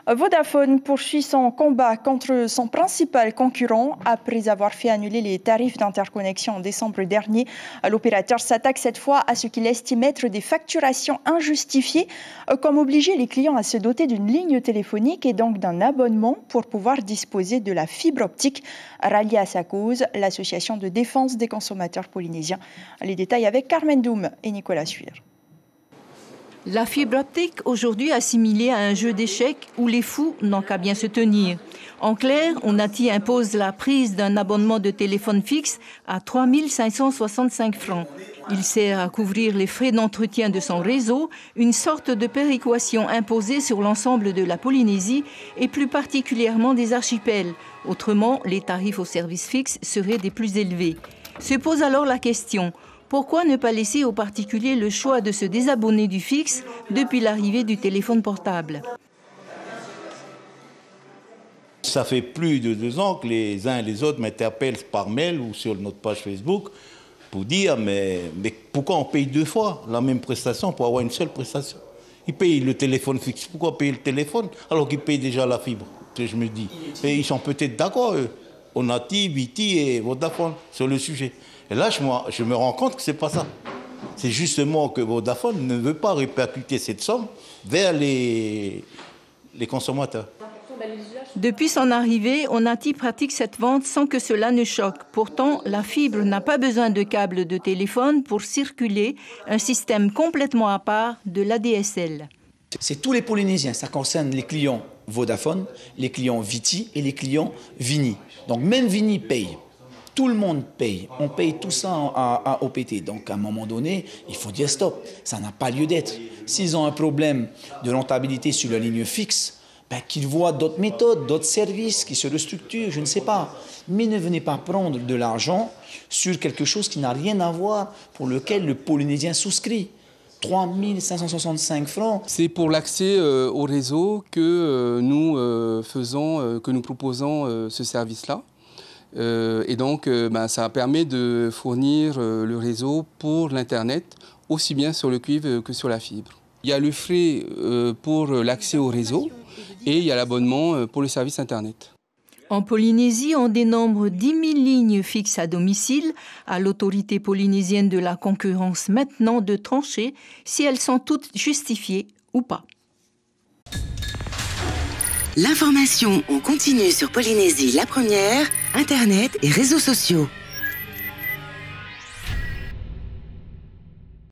Vodafone poursuit son combat contre son principal concurrent. Après avoir fait annuler les tarifs d'interconnexion en décembre dernier, l'opérateur s'attaque cette fois à ce qu'il estime être des facturations injustifiées, comme obliger les clients à se doter d'une ligne téléphonique et donc d'un abonnement pour pouvoir disposer de la fibre optique. Ralliée à sa cause, l'association de défense des consommateurs polynésiens. Les détails avec Carmen Doum et Nicolas Suir. La fibre optique, aujourd'hui assimilée à un jeu d'échecs où les fous n'ont qu'à bien se tenir. En clair, Onati impose la prise d'un abonnement de téléphone fixe à 3 565 francs. Il sert à couvrir les frais d'entretien de son réseau, une sorte de péréquation imposée sur l'ensemble de la Polynésie et plus particulièrement des archipels. Autrement, les tarifs aux services fixes seraient des plus élevés. Se pose alors la question: pourquoi ne pas laisser aux particuliers le choix de se désabonner du fixe depuis l'arrivée du téléphone portable? Ça fait plus de 2 ans que les uns et les autres m'interpellent par mail ou sur notre page Facebook pour dire mais pourquoi on paye 2 fois la même prestation pour avoir une seule prestation? Ils payent le téléphone fixe. Pourquoi payer le téléphone alors qu'ils payent déjà la fibre? Je me dis. Et ils sont peut-être d'accord, eux. Onati, Viti et Vodafone sur le sujet. Et là, je me rends compte que ce n'est pas ça. C'est justement que Vodafone ne veut pas répercuter cette somme vers les consommateurs. Depuis son arrivée, Onati pratique cette vente sans que cela ne choque. Pourtant, la fibre n'a pas besoin de câbles de téléphone pour circuler, un système complètement à part de l'ADSL. C'est tous les Polynésiens, ça concerne les clients Vodafone, les clients Viti et les clients Vini. Donc même Vini paye. Tout le monde paye. On paye tout ça à OPT. Donc à un moment donné, il faut dire stop. Ça n'a pas lieu d'être. S'ils ont un problème de rentabilité sur la ligne fixe, qu'ils voient d'autres méthodes, d'autres services qui se restructurent, je ne sais pas. Mais ne venez pas prendre de l'argent sur quelque chose qui n'a rien à voir, pour lequel le Polynésien souscrit. 3 565 francs. C'est pour l'accès au réseau que nous proposons ce service-là. Et donc, ça permet de fournir le réseau pour l'Internet, aussi bien sur le cuivre que sur la fibre. Il y a le frais pour l'accès au réseau et il y a l'abonnement pour le service Internet. En Polynésie, on dénombre 10 000 lignes fixes à domicile. À l'autorité polynésienne de la concurrence maintenant de trancher si elles sont toutes justifiées ou pas. L'information en continu sur Polynésie la première, Internet et réseaux sociaux.